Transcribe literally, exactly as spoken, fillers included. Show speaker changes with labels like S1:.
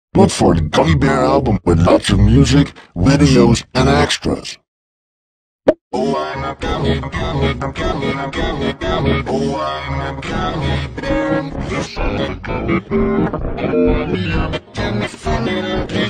S1: Look for the Gummy Bear album with lots of music, videos, and extras. Oh, I'm a gummy, gummy, I'm gummy, I'm gummy, gummy. Oh, I'm a gummy bear. Yes, I'm a gummy bear. Oh, I'm a gummy bear.